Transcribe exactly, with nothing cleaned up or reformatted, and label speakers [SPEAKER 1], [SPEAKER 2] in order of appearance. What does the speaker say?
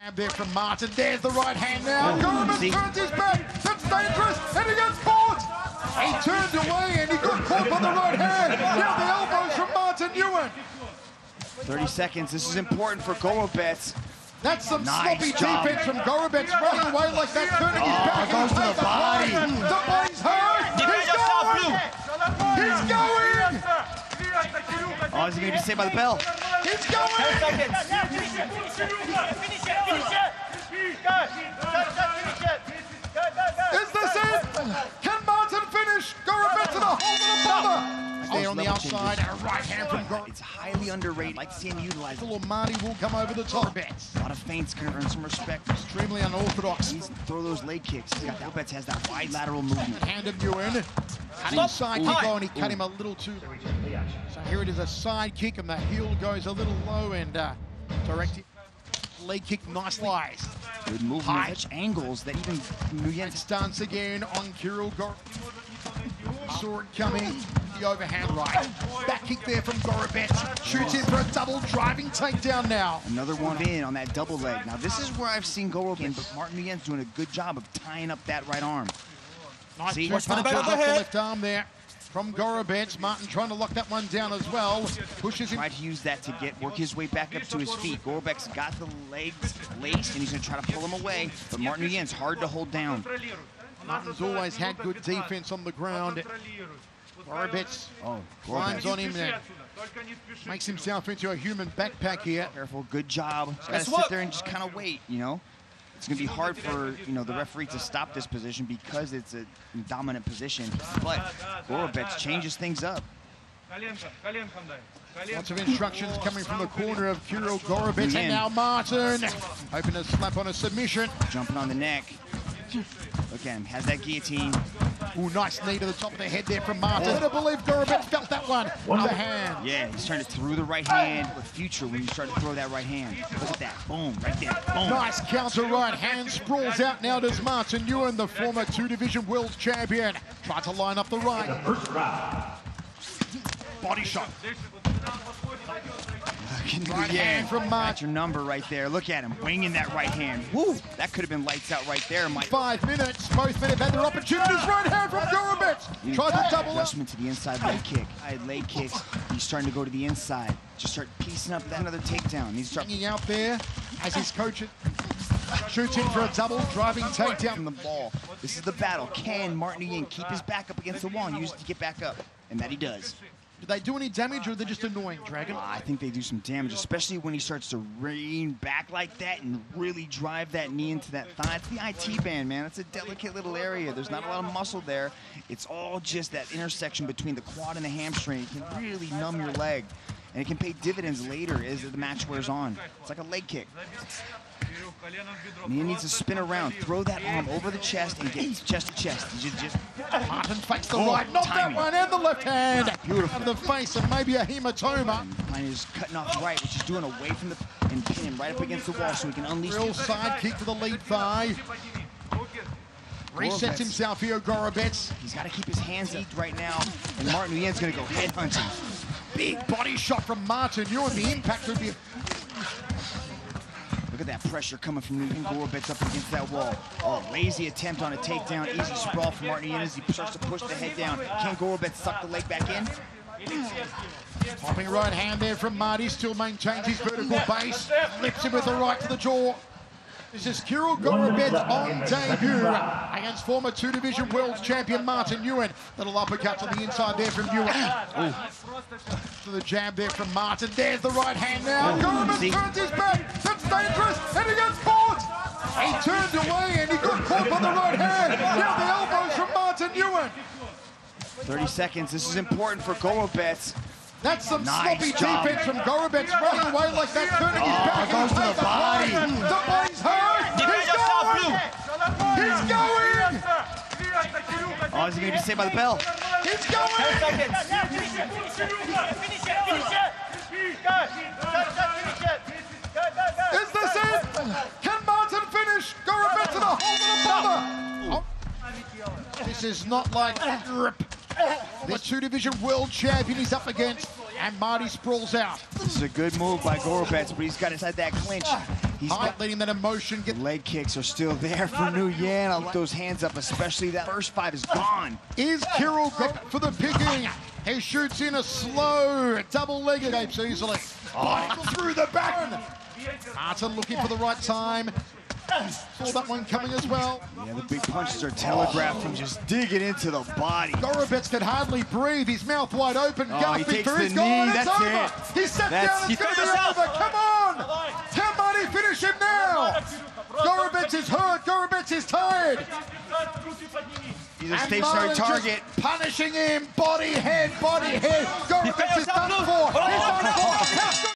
[SPEAKER 1] And there from Martin, there's the right hand now. Gorobets turns his back, that's dangerous, and he gets caught! He turned away and he got caught by the right hand. Now the elbows from Martin Nguyen.
[SPEAKER 2] thirty seconds, this is important for Gorobets.
[SPEAKER 1] That's some
[SPEAKER 2] Nice
[SPEAKER 1] sloppy
[SPEAKER 2] job.
[SPEAKER 1] defense from Gorobets, running away like that, turning his
[SPEAKER 2] Oh,
[SPEAKER 1] back
[SPEAKER 2] goes
[SPEAKER 1] and
[SPEAKER 2] to the
[SPEAKER 1] takes
[SPEAKER 2] body.
[SPEAKER 1] The body's hurt! He's going! He's going!
[SPEAKER 2] Oh, is he going to be saved by the bell?
[SPEAKER 1] He's going! Is this it? Can Martin finish? Gorobets in a hole in a bother. There on the outside, and a right hand from Gorobets.
[SPEAKER 2] It's highly underrated. I like to see him utilize it.
[SPEAKER 1] Marty will come over the top.
[SPEAKER 2] A lot of feints can earn some respect.
[SPEAKER 1] Extremely unorthodox.
[SPEAKER 2] He's throw those leg kicks. Gorobets has that wide lateral movement.
[SPEAKER 1] Hand of Nguyen. Cutting side kick on, he cut him a little too. So here it is, a side kick, and the heel goes a little low and uh, direct leg kick, nice lies.
[SPEAKER 2] Good movement, such angles that even Nguyen
[SPEAKER 1] Stance again on Kirill Gorobets. Saw it coming, the overhand right. Back kick there from Gorobets. Shoots in for a double driving takedown now.
[SPEAKER 2] Another one in on that double leg. Now this is where I've seen Gorobets, but Martin Nguyen's doing a good job of tying up that right arm.
[SPEAKER 1] Nice
[SPEAKER 2] See?
[SPEAKER 1] punch off the left arm there from Gorobets. Martin trying to lock that one down as well. Pushes him.
[SPEAKER 2] Tried to use that to get work his way back up to his feet. Gorobets got the legs laced, and he's going to try to pull him away. But Martin Nguyen's hard to hold down.
[SPEAKER 1] Martin's always had good defense on the ground. Gorobets
[SPEAKER 2] oh,
[SPEAKER 1] climbs on him and makes himself into a human backpack here.
[SPEAKER 2] Careful, good job. He's got to sit there and just kind of wait, you know. It's going to be hard for, you know, the referee to stop this position because it's a dominant position. But Gorobets changes things up.
[SPEAKER 1] Lots of instructions coming from the corner of Kirill Gorobets.
[SPEAKER 2] Nguyen.
[SPEAKER 1] And now Martin hoping to slap on a submission.
[SPEAKER 2] Jumping on the neck. Look at him, has that guillotine.
[SPEAKER 1] Ooh, nice knee to the top of the head there from Martin. I believe Gorobets felt that one with the hand.
[SPEAKER 2] Yeah, he's trying to throw the right hand with future when you start to throw that right hand. Look at that, boom, right there, boom.
[SPEAKER 1] Nice counter right hand, sprawls out now does Martin Nguyen, the former two-division world champion. Try to line up the right. Body shot. Right hand from Martin.
[SPEAKER 2] That's your number right there. Look at him, winging that right hand. Woo, that could have been lights out right there, Mike.
[SPEAKER 1] Five minutes, both men have had their opportunities. Right hand from Gorobets. Tries to double up.
[SPEAKER 2] Adjustment to the inside leg kick. Leg kicks, he's starting to go to the inside. Just start piecing up that another takedown. He's
[SPEAKER 1] hanging out there as his coach shoots in for a double driving takedown.
[SPEAKER 2] The ball. This is the battle. Can Martin Nguyen keep his back up against the wall and use it to get back up? And that he does.
[SPEAKER 1] Do they do any damage, or are they just annoying, Dragon?
[SPEAKER 2] Uh, I think they do some damage, especially when he starts to lean back like that and really drive that knee into that thigh. It's the I T band, man. It's a delicate little area. There's not a lot of muscle there. It's all just that intersection between the quad and the hamstring. It can really numb your leg, and it can pay dividends later as the match wears on. It's like a leg kick. He needs to spin around, throw that arm over the chest, and get chest to chest. Just, just
[SPEAKER 1] Martin fakes the oh, right, not that one, and the left hand.
[SPEAKER 2] Beautiful.
[SPEAKER 1] And the face, and maybe a hematoma.
[SPEAKER 2] Mine is cutting off right, which is doing away from the and pin him right up against the wall so he can unleash.
[SPEAKER 1] Real side kick to the lead thigh. Resets himself here, Gorobets.
[SPEAKER 2] He's got to keep his hands up right now, and Martin Nguyen's going to go head hunting.
[SPEAKER 1] Big body shot from Martin Nguyen. The impact would be.
[SPEAKER 2] Look at that pressure coming from Nguyen. Gorobets up against that wall. Oh, lazy attempt on a takedown. Easy sprawl from Martin Nguyen as he starts to push the head down. Can Gorobets suck the leg back in?
[SPEAKER 1] Popping right hand there from Marty. Still maintains his vertical base. Lifts him with the right to the jaw. This is Kirill Gorobets on debut against former two-division world champion Martin Nguyen. Little uppercut to the inside there from Nguyen. To the jab there from Martin. There's the right hand now. Gorobets turns his back. That's dangerous. And he gets caught. He turned away and he got caught by the right hand. Now the elbows from Martin Nguyen.
[SPEAKER 2] thirty seconds. This is important for Gorobets.
[SPEAKER 1] That's some
[SPEAKER 2] Nice
[SPEAKER 1] sloppy
[SPEAKER 2] job.
[SPEAKER 1] defense from Gorobets, running away like that, turning his
[SPEAKER 2] Oh,
[SPEAKER 1] back
[SPEAKER 2] goes
[SPEAKER 1] and
[SPEAKER 2] to the
[SPEAKER 1] takes
[SPEAKER 2] body.
[SPEAKER 1] The body's hurt. He's going. He's going.
[SPEAKER 2] Oh, is he going to be saved by the bell?
[SPEAKER 1] He's going. Is this it? Can Martin finish? Gorobets in a hole in a bother. Oh. This is not like rip. The two-division world champion he's up against, and Marty sprawls out.
[SPEAKER 2] This is a good move by Gorobets, but he's got inside that clinch. He's
[SPEAKER 1] Not letting that emotion get...
[SPEAKER 2] Leg kicks are still there for Nguyen. I like those hands up, especially that first fight is gone.
[SPEAKER 1] Is Kirill Gorobets for the picking. He shoots in a slow double-leg, escapes easily. Oh, through the back. Martin looking for the right time. Saw that one coming as well.
[SPEAKER 2] Yeah, the big punches are telegraphed from just digging into the body.
[SPEAKER 1] Gorobets can hardly breathe. His mouth wide open.
[SPEAKER 2] Oh,
[SPEAKER 1] gasping
[SPEAKER 2] he takes
[SPEAKER 1] for
[SPEAKER 2] the
[SPEAKER 1] his
[SPEAKER 2] knee.
[SPEAKER 1] goal.
[SPEAKER 2] That's
[SPEAKER 1] it's over.
[SPEAKER 2] it.
[SPEAKER 1] He stepped
[SPEAKER 2] That's-
[SPEAKER 1] down. It's
[SPEAKER 2] he
[SPEAKER 1] going to be
[SPEAKER 2] throws
[SPEAKER 1] over. Come on. Can Marty finish him now? Gorobets is hurt. Gorobets is tired.
[SPEAKER 2] He's a
[SPEAKER 1] And
[SPEAKER 2] stationary
[SPEAKER 1] Martin
[SPEAKER 2] target.
[SPEAKER 1] just punishing him. Body, head, body, head. Gorobets is done for. He's done for.